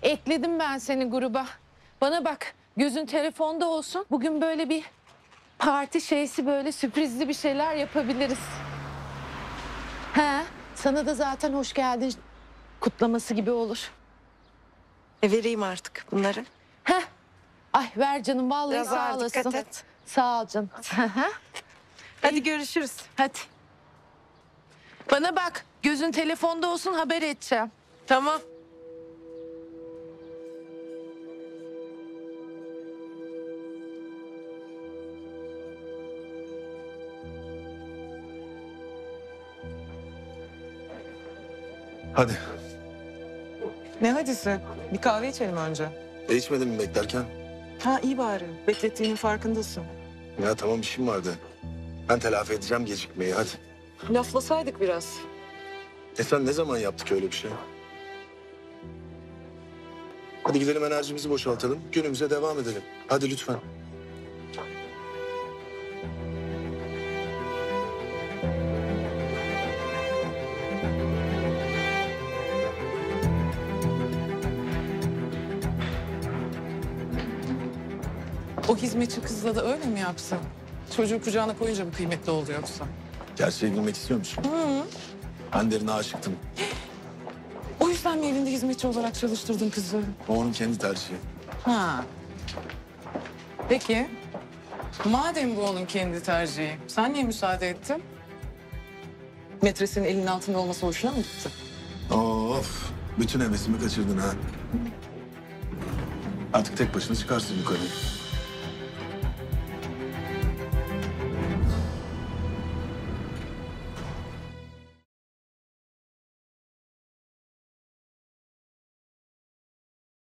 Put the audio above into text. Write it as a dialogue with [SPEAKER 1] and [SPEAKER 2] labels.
[SPEAKER 1] Ekledim ben seni gruba. Bana bak, gözün telefonda olsun. Bugün böyle bir parti şeysi, böyle sürprizli bir şeyler yapabiliriz. He, sana da zaten hoş geldin kutlaması gibi olur.
[SPEAKER 2] Vereyim artık bunları.
[SPEAKER 1] Heh. Ay ver canım, vallahi
[SPEAKER 2] Biraz
[SPEAKER 1] sağ
[SPEAKER 2] ağır,
[SPEAKER 1] olasın.
[SPEAKER 2] dikkat et.
[SPEAKER 1] Sağ ol canım.
[SPEAKER 2] Hadi görüşürüz.
[SPEAKER 1] Hadi. Bana bak, gözün telefonda olsun, haber edeceğim.
[SPEAKER 2] Tamam.
[SPEAKER 3] Hadi.
[SPEAKER 4] Ne hadisi? Bir kahve içelim önce.
[SPEAKER 3] İçmedin mi beklerken?
[SPEAKER 4] Ha iyi bari. Beklettiğinin farkındasın.
[SPEAKER 3] Ya tamam, işim vardı. Ben telafi edeceğim gecikmeyi, hadi.
[SPEAKER 4] Laflasaydık biraz.
[SPEAKER 3] Sen ne zaman yaptık öyle bir şey? Hadi gidelim, enerjimizi boşaltalım. Günümüze devam edelim. Hadi lütfen.
[SPEAKER 4] O hizmetçi kızla da öyle mi yapsın? Çocuğu kucağına koyunca mı kıymetli oldu yoksa?
[SPEAKER 3] Gerçeği bilmek istiyor musun? Ben derine aşıktım.
[SPEAKER 4] O yüzden mi evinde hizmetçi olarak çalıştırdın kızı?
[SPEAKER 3] O onun kendi tercihi.
[SPEAKER 4] Ha. Peki. Madem bu onun kendi tercihi, sen niye müsaade ettin? Metresinin elinin altında olması hoşuna mı gitti?
[SPEAKER 3] Of, bütün hevesimi kaçırdın ha. Artık tek başına çıkarsın yukarı.